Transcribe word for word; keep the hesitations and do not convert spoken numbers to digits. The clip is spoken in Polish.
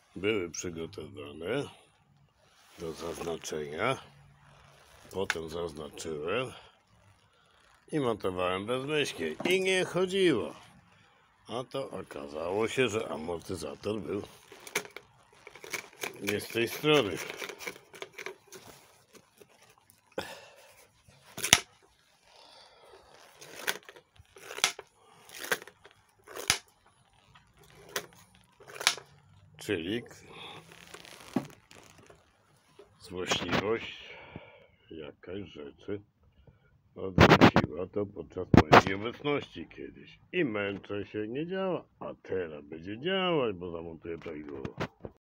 były przygotowane do zaznaczenia. Potem zaznaczyłem i montowałem bezmyślnie i nie chodziło. A to okazało się, że amortyzator był nie z tej strony. Czyli złośliwość jakaś rzeczy odwróciła to podczas mojej nieobecności kiedyś. I męczę się, nie działa. A teraz będzie działać, bo zamontuję to i było.